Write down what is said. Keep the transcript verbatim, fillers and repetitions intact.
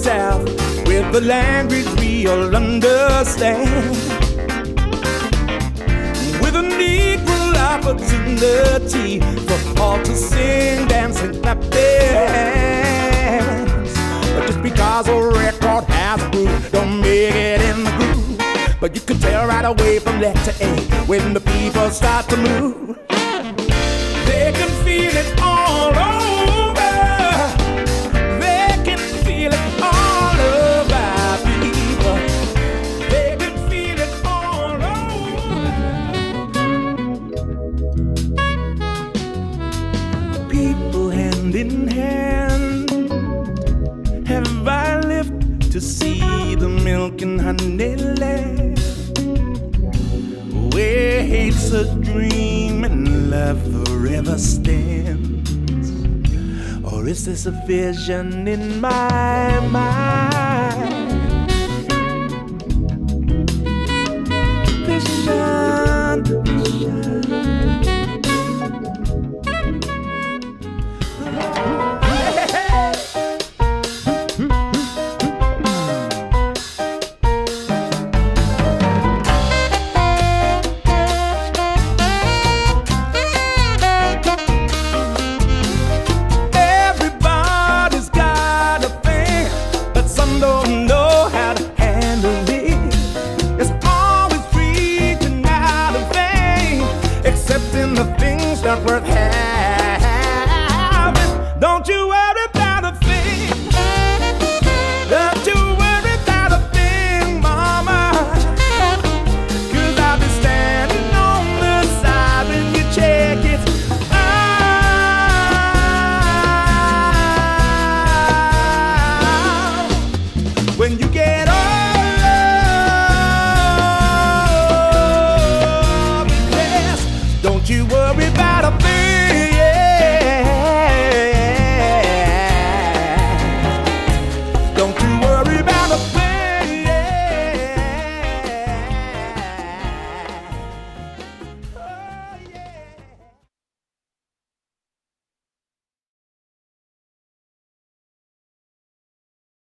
South with the language we all understand, with an equal opportunity for all to sing, dance, and clap their hands. But just because a record has a groove, don't make it in the groove. But you can tell right away from letter A when the people start to move. They can feel it all over. They can feel it all over, people. They can feel it all over. People hand in hand have I lived to see the milk and honey land, where hate's a dream and love forever stands. Or is this a vision in my mind? Vision, vision. Worth having. Don't you worry about a thing. Don't you worry about a thing, mama. Cause I'll be standing on the side when you check it out. When you get old, yes, don't you worry about a thing.